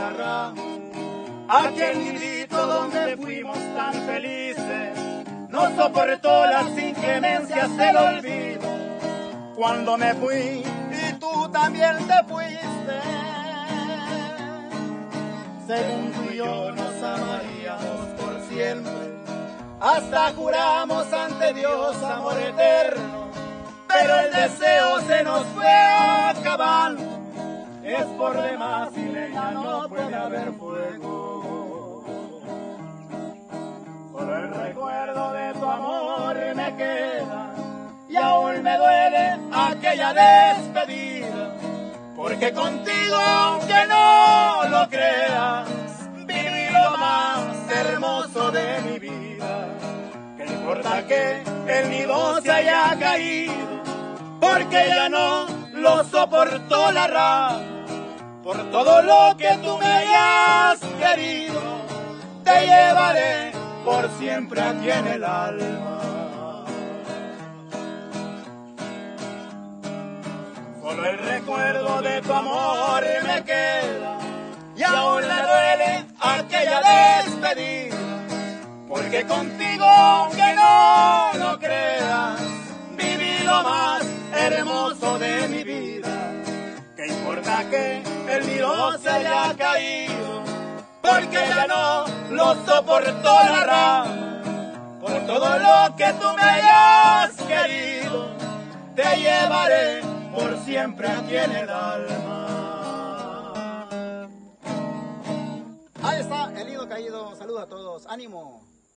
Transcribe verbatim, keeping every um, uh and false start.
la rama. Aquel nidito donde fuimos tan felices no soportó las inclemencias del olvido. Cuando me fui y tú también te fuiste, según tú y yo nos amaríamos por siempre, hasta juramos ante Dios amor eterno, pero el deseo se nos fue acabando. Es por demás y leña no puede haber fuego. Solo el recuerdo de tu amor me queda y aún me duele aquella despedida, porque contigo, aunque no lo creas, viví lo más hermoso de mi vida. ¿Qué importa que el nido se haya caído? Porque ya no lo soportó la rama. Por todo lo que tú me hayas querido, te llevaré por siempre aquí en el alma. Solo el recuerdo de tu amor me queda y aún le duele aquella despedida, porque contigo, aunque no lo creas, viví lo más hermoso de mi vida. ¿Qué importa que el nido se haya caído? Porque ya no lo soportó la rama. Por todo lo que tú me hayas querido, te llevaré por siempre aquí en el alma. Ahí está el nido caído. Saludos a todos. ¡Ánimo!